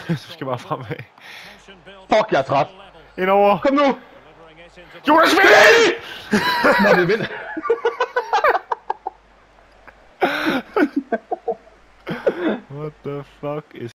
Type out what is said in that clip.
Du skal bare fremad. Fuck, jeg er træt. Indover. Kom nu! Jonas Vind! Nå, det er vind. What the fuck is